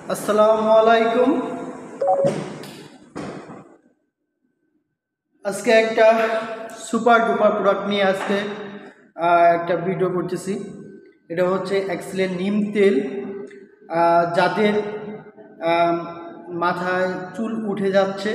আসসালামু আলাইকুম। আজকে একটা সুপার ডুপার প্রোডাক্ট নিয়ে একটা ভিডিও করতেছি। এটা হচ্ছে এক্সেলেন্ট নিম তেল। যাদের মাথায় চুল উঠে যাচ্ছে,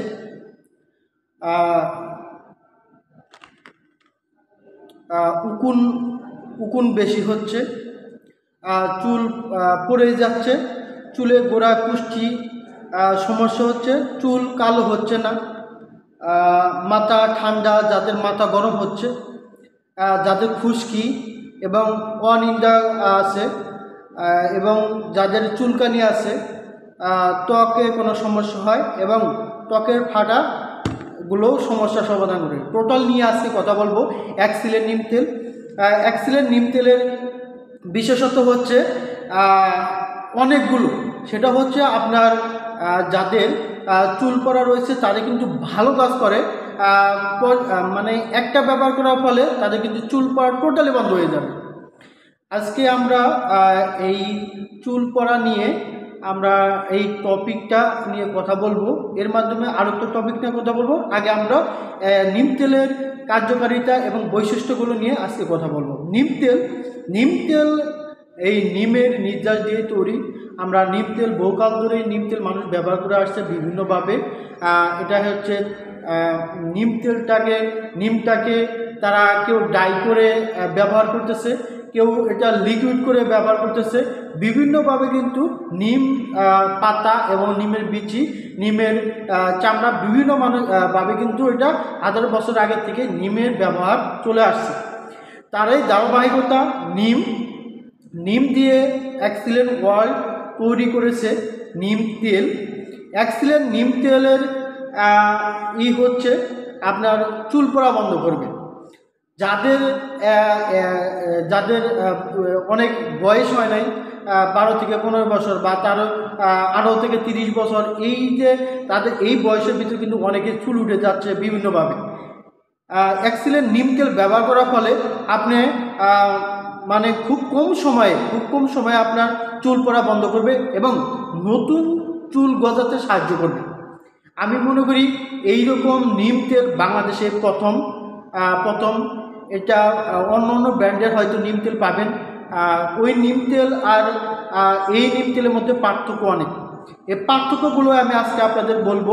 উকুন উকুন বেশি হচ্ছে, চুল পড়ে যাচ্ছে, চুলের গোড়া কুষ্টি সমস্যা হচ্ছে, চুল কালো হচ্ছে না, মাথা ঠান্ডা, যাদের মাথা গরম হচ্ছে, যাদের খুশকি এবং অনিদ্রা আছে, এবং যাদের চুলকানি আছে, ত্বকে কোনো সমস্যা হয় এবং ত্বকের ফাটাগুলো সমস্যা সমাধান করে। টোটাল নিয়ে আজকে কথা বলবো এক্সেলেন্ট নিম তেল। এক্সেলেন্ট নিম তেলের বিশেষত হচ্ছে অনেকগুলো। সেটা হচ্ছে আপনার যাদের চুল পড়া রয়েছে তাদের কিন্তু ভালো কাজ করে। মানে একটা ব্যবহার করার ফলে তাদের কিন্তু চুল পড়া টোটালি বন্ধ হয়ে যাবে। আজকে আমরা এই চুল পড়া নিয়ে আমরা এই টপিকটা নিয়ে কথা বলবো। এর মাধ্যমে আরও একটা টপিক নিয়ে কথা বলবো। আগে আমরা নিম তেলের কার্যকারিতা এবং বৈশিষ্ট্যগুলো নিয়ে আজকে কথা বলবো। নিম তেল এই নিমের নির্যাস দিয়ে তৈরি। আমরা নিম তেল বহুকাল ধরে নিম তেল মানুষ ব্যবহার করে আসছে বিভিন্নভাবে। এটা হচ্ছে নিমটাকে তারা কেউ ডাই করে ব্যবহার করতেছে, কেউ এটা লিকুইড করে ব্যবহার করতেছে। বিভিন্নভাবে কিন্তু নিম পাতা এবং নিমের বিচি, নিমের চামড়া বিভিন্ন ভাবে কিন্তু এটা হাজার বছর আগে থেকে নিমের ব্যবহার চলে আসছে। তার এই ধারাবাহিকতা নিম দিয়ে এক্সেলেন্ট ওয়ার্ল্ড তৈরি করেছে নিম তেল। এক্সেলেন্ট নিম তেলের হচ্ছে আপনার চুল পড়া বন্ধ করবে। যাদের অনেক বয়স হয় নাই, 12 থেকে 15 বছর বা তারও 18 থেকে 30 বছর, এই যে তাদের এই বয়সের ভিতরে কিন্তু অনেকের চুল উঠে যাচ্ছে বিভিন্নভাবে। এক্সেলেন্ট নিম তেল ব্যবহার করার ফলে আপনি মানে খুব কম সময়ে আপনার চুল পড়া বন্ধ করবে এবং নতুন চুল গজাতে সাহায্য করবে। আমি মনে করি এইরকম নিম তেল বাংলাদেশে প্রথম। এটা অন্য ব্র্যান্ডের হয়তো নিম তেল পাবেন। ওই নিম তেল আর এই নিম তেলের মধ্যে পার্থক্য অনেক। এই পার্থক্যগুলো আমি আজকে আপনাদের বলবো।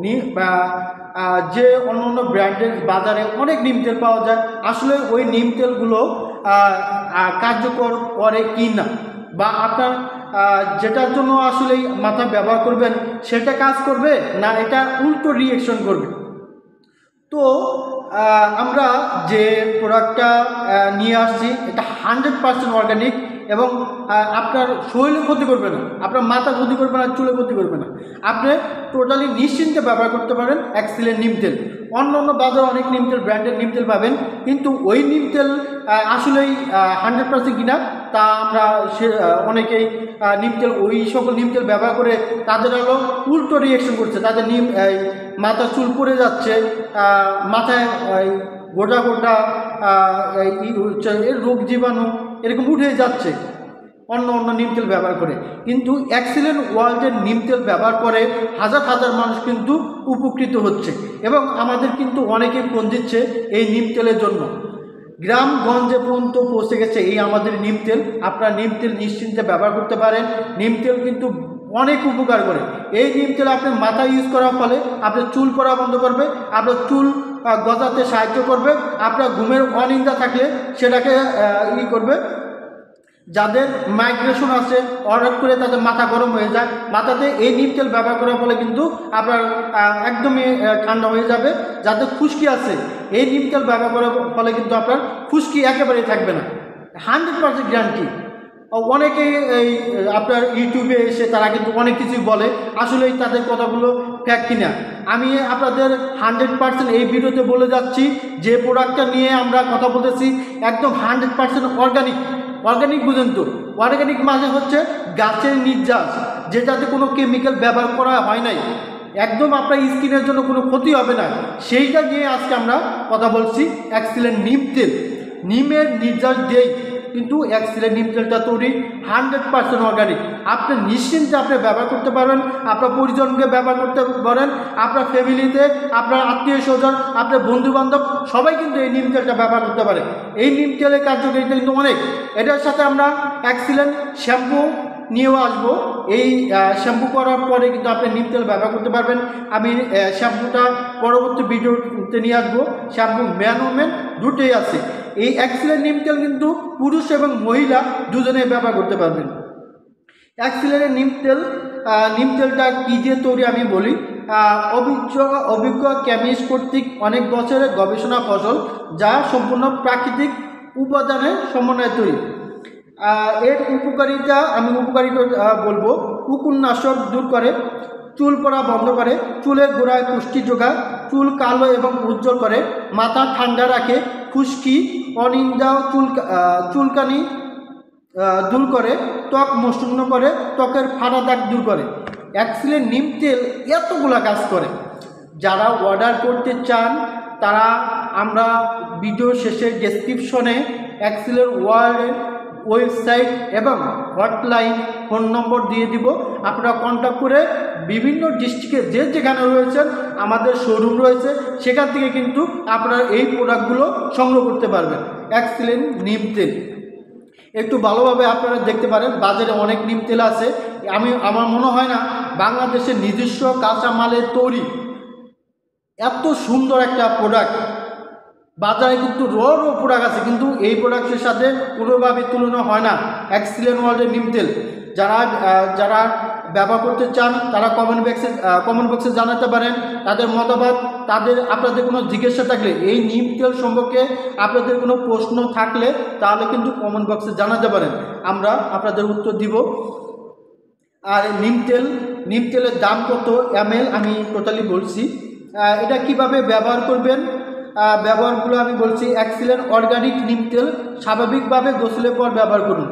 যে অন্য ব্র্যান্ডের বাজারে অনেক নিম তেল পাওয়া যায়, আসলে ওই নিম তেলগুলো কার্যকর করে কি না, বা আপনার যেটার জন্য আসলে মাথা ব্যবহার করবেন সেটা কাজ করবে না, এটা উল্টো রিঅ্যাকশন করবে। তো আমরা যে প্রোডাক্টটা নিয়ে আসছি এটা 100% অর্গানিক এবং আপনার শরীরে ক্ষতি করবে না, আপনার মাথা ক্ষতি করবে না, চুলে ক্ষতি করবে না। আপনি টোটালি নিশ্চিন্তে ব্যবহার করতে পারেন এক্সেলেন্ট নিম তেল। অন্য বাজারে অনেক নিম তেল, ব্র্যান্ডেড নিম তেল পাবেন, কিন্তু ওই নিম তেল আসলেই 100% কিনা তা আমরা অনেকেই ওই সকল নিম তেল ব্যবহার করে তাদের হলো উল্টো রিঅ্যাকশন করছে। তাদের মাথা চুল পড়ে যাচ্ছে, মাথায় গোটা এর রোগ জীবাণু এরকম উঠে যাচ্ছে অন্য নিম তেল ব্যবহার করে। কিন্তু এক্সেলেন্ট ওয়ার্ল্ডের নিম তেল ব্যবহার করে হাজার মানুষ কিন্তু উপকৃত হচ্ছে এবং আমাদের কিন্তু অনেকে ফোন দিচ্ছে এই নিম তেলের জন্য। গ্রামগঞ্জে পর্যন্ত পৌঁছে গেছে এই আমাদের নিম তেল। আপনারা নিম তেল নিশ্চিন্তে ব্যবহার করতে পারেন। নিম তেল কিন্তু অনেক উপকার করে। এই নিম তেল আপনার মাথায় ইউজ করার ফলে আপনার চুল পড়া বন্ধ করবে, আপনার চুল গজাতে সাহায্য করবে, আপনার ঘুমের অনিদ্রা থাকলে সেটাকে করবে। যাদের মাইগ্রেশন আছে, হঠাৎ করে তাদের মাথা গরম হয়ে যায়, মাথাতে এই নিম তেল ব্যবহার করার ফলে কিন্তু আপনার একদমই ঠান্ডা হয়ে যাবে। যাদের খুশকি আছে, এই নিম তেল ব্যবহার করার ফলে কিন্তু আপনার খুশকি একেবারেই থাকবে না, 100% গ্যারান্টি। অনেকেই এই আপনার ইউটিউবে এসে তারা কিন্তু অনেক কিছুই বলে, আসলে তাদের কথাগুলো ফ্যাক কিনা। আমি আপনাদের 100% এই ভিডিওতে বলে যাচ্ছি যে প্রোডাক্টটা নিয়ে আমরা কথা বলতেছি একদম 100% অর্গানিক। বুঝেন তো, অর্গানিক মানে হচ্ছে গাছের নির্যাস, যেটাতে কোনো কেমিক্যাল ব্যবহার করা হয় নাই, একদম আপনার স্কিনের জন্য কোনো ক্ষতি হবে না। সেইটা নিয়ে আজকে আমরা কথা বলছি। এক্সেলেন্ট নিম তেল, নিমের নির্যাস দিয়েই কিন্তু এক্সিলের নিম তেলটা তৈরি 100% অর্গানিক। আপনি নিশ্চিন্তে আপনি ব্যবহার করতে পারবেন, আপনার পরিজনকে ব্যবহার করতে পারেন, আপনার ফ্যামিলিতে, আপনার আত্মীয় স্বজন, আপনার বন্ধুবান্ধব সবাই কিন্তু এই নিম তেলটা ব্যবহার করতে পারে। এই নিম তেলের কার্যকারিতা কিন্তু অনেক। এটার সাথে আমরা এক্সিলেন্ট শ্যাম্পু নিয়েও আসবো। এই শ্যাম্পু করার পরে কিন্তু আপনি নিম তেল ব্যবহার করতে পারবেন। আমি শ্যাম্পুটা পরবর্তী ভিডিওতে নিয়ে আসবো। শ্যাম্পু ম্যান ওমেন দুটোই আছে। এই এক্সিলেন্ট নিম তেল কিন্তু পুরুষ এবং মহিলা দুজনেই ব্যবহার করতে পারবেন। এক্সিলেন্ট নিম তেলটা কী দিয়ে তৈরি আমি বলি। অভিজ্ঞ কেমিস্ট কর্তৃক অনেক বছরের গবেষণা ফসল, যা সম্পূর্ণ প্রাকৃতিক উপাদানের সমন্বয়ে তৈরি। এর উপকারিতা বলবো, কুকুরনাশক দূর করে, চুল পড়া বন্ধ করে, চুলের গোড়ায় পুষ্টি যোগায়, চুল কালো এবং উজ্জ্বল করে, মাথা ঠান্ডা রাখে, খুশকি অনিন্দা চুলকানি দূর করে, ত্বক মসৃণ করে, ত্বকের ফাটা দাগ দূর করে। এক্সিলেন্ট নিম তেল এতগুলা কাজ করে। যারা অর্ডার করতে চান তারা আমরা ভিডিও শেষে ডেসক্রিপশনে এক্সিলেন্ট ওয়ার্ল্ডের ওয়েবসাইট এবং হটলাইন ফোন নম্বর দিয়ে দিব। আপনারা কন্ট্যাক্ট করে বিভিন্ন ডিস্ট্রিক্টে যেখানে রয়েছেন আমাদের শোরুম রয়েছে, সেখান থেকে কিন্তু আপনারা এই প্রোডাক্টগুলো সংগ্রহ করতে পারবেন। এক্সিলেন্ট নিম তেল একটু ভালোভাবে আপনারা দেখতে পারেন। বাজারে অনেক নিম তেল আছে। আমার মনে হয় না বাংলাদেশের নিজস্ব কাঁচামালের তৈরি এত সুন্দর একটা প্রোডাক্ট। বাজারে কিন্তু প্রোডাক্ট আছে, কিন্তু এই প্রোডাক্টের সাথে কোনোভাবে তুলনা হয় না এক্সিলেন্ট ওয়ার্ল্ডের নিম তেল। যারা ব্যবহার করতে চান তারা কমেন্ট বক্সে জানাতে পারেন তাদের মতামত। আপনাদের কোনো জিজ্ঞাসা থাকলে, এই নিম তেল সম্পর্কে আপনাদের কোনো প্রশ্ন থাকলে তাহলে কিন্তু কমেন্ট বক্সে জানাতে পারেন, আমরা আপনাদের উত্তর দিব। আর নিম তেলের দাম কত ml আমি টোটালি বলছি। এটা কিভাবে ব্যবহার করবেন ব্যবহারগুলো আমি বলছি। এক্সিলেন্ট অর্গানিক নিম তেল স্বাভাবিকভাবে গোসলের পর ব্যবহার করুন।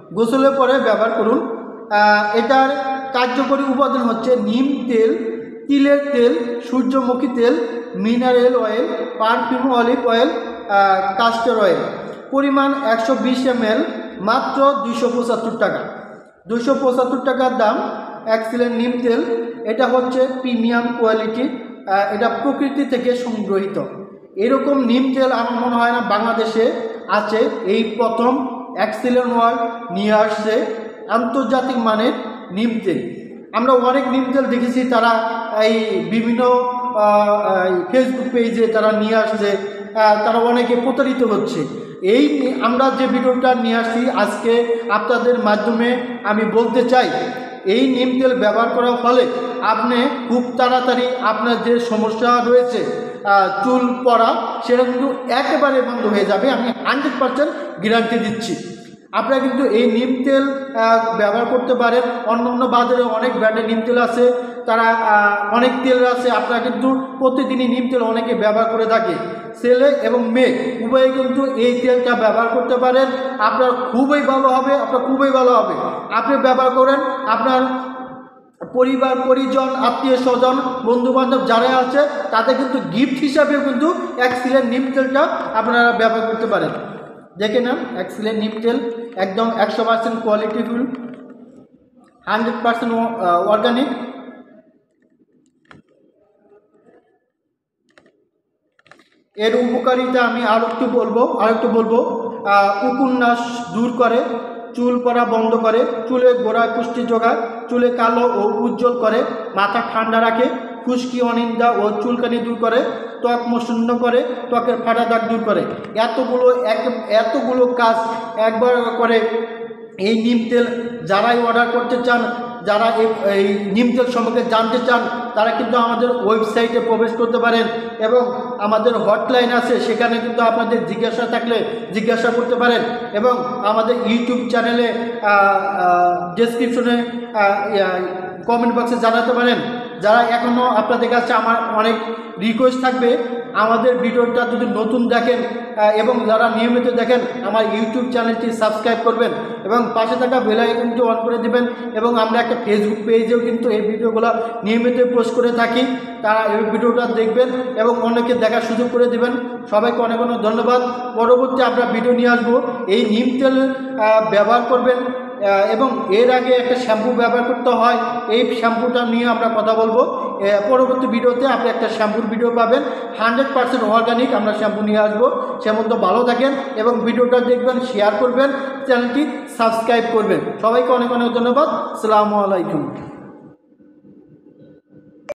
এটার কার্যকরী উপাদান হচ্ছে নিম তেল, তিলের তেল, সূর্যমুখী তেল, mineral oil, perfume olive oil, castor oil. পরিমাণ 120 ml, মাত্র 275 টাকা। 275 টাকার দাম এক্সিলেন্ট নিম তেল। এটা হচ্ছে প্রিমিয়াম কোয়ালিটি, এটা প্রকৃতি থেকে সংগ্রহিত। এরকম নিম তেল আমার মনে হয় না বাংলাদেশে আছে। এই প্রথম এক্সিলেন্ট ওয়ার্ল্ড নিয়ে আসছে আন্তর্জাতিক মানের নিম তেল। আমরা অনেক নিম তেল দেখেছি, তারা এই বিভিন্ন ফেসবুক পেজে তারা নিয়ে আসছে, তারা অনেকে প্রতারিত হচ্ছে। আমরা যে ভিডিওটা নিয়ে আসছি আজকে আপনাদের মাধ্যমে আমি বলতে চাই, এই নিম তেল ব্যবহার করার ফলে আপনি খুব তাড়াতাড়ি আপনার যে সমস্যা রয়েছে চুল পড়া, সেটা কিন্তু একেবারে বন্ধ হয়ে যাবে। আমি 100% গ্যারান্টি দিচ্ছি। আপনারা কিন্তু এই নিম তেল ব্যবহার করতে পারেন। অন্য বাজারে অনেক ব্র্যান্ডের নিম তেল আছে, তারা অনেক তেল আছে। আপনারা কিন্তু প্রতিদিনই নিম তেল অনেকে ব্যবহার করে থাকে। ছেলে এবং মেয়ে উভয়ে কিন্তু এই তেলটা ব্যবহার করতে পারেন। আপনার খুবই ভালো হবে। আপনি ব্যবহার করেন, আপনার পরিবার পরিজন আত্মীয় স্বজন বন্ধুবান্ধব যারা আছে তাদের কিন্তু গিফট হিসাবেও কিন্তু এক্সিলেন্ট নিম তেলটা আপনারা ব্যবহার করতে পারেন। দেখে নেন এক্সিলেন্ট নিম তেল একদম 100% কোয়ালিটিফুল, 100% অর্গানিক। এর উপকারিতা আমি আরেকটু বলবো। কুকুরনাশ দূর করে, চুল পড়া বন্ধ করে, চুলের গোড়ায় পুষ্টি যোগায়, চুলে কালো ও উজ্জ্বল করে, মাথা ঠান্ডা রাখে, খুশকি অনিন্দা ও চুলকানি দূর করে, ত্বক মসৃণ করে, ত্বকের ফাটা দাগ দূর করে। এতগুলো কাজ একবার করে এই নিম তেল। যারাই অর্ডার করতে চান, যারা এই নিম তেল সম্পর্কে জানতে চান, তারা কিন্তু আমাদের ওয়েবসাইটে প্রবেশ করতে পারেন এবং আমাদের হটলাইন আছে, সেখানে কিন্তু আপনাদের জিজ্ঞাসা থাকলে জিজ্ঞাসা করতে পারেন এবং আমাদের ইউটিউব চ্যানেলে ডেসক্রিপশনে কমেন্ট বক্সে জানাতে পারেন। যারা এখনও আপনাদের কাছে আমার অনেক রিকোয়েস্ট থাকবে, আমাদের ভিডিওটা যদি নতুন দেখেন এবং যারা নিয়মিত দেখেন আমার ইউটিউব চ্যানেলটি সাবস্ক্রাইব করবেন এবং পাশে থাকা বেল আইকনটি অন করে দেবেন। এবং আমরা একটা ফেসবুক পেজেও কিন্তু এই ভিডিওগুলো নিয়মিত পোস্ট করে থাকি, তারা এই ভিডিওটা দেখবেন এবং অন্যকে দেখার সুযোগ করে দেবেন। সবাইকে অনেক অনেক ধন্যবাদ। পরবর্তী আমরা ভিডিও নিয়ে আসবো, এই নিম তেল ব্যবহার করবেন এবং এর আগে একটা শ্যাম্পু ব্যবহার করতে হয়, এই শ্যাম্পুটা নিয়ে আমরা কথা বলবো। পরবর্তী ভিডিওতে আপনি একটা শ্যাম্পুর ভিডিও পাবেন, 100% অর্গানিক আমরা শ্যাম্পু নিয়ে আসবো। সে মধ্যে ভালো থাকেন এবং ভিডিওটা দেখবেন, শেয়ার করবেন, চ্যানেলটি সাবস্ক্রাইব করবেন। সবাইকে অনেক অনেক ধন্যবাদ। আসসালামু আলাইকুম।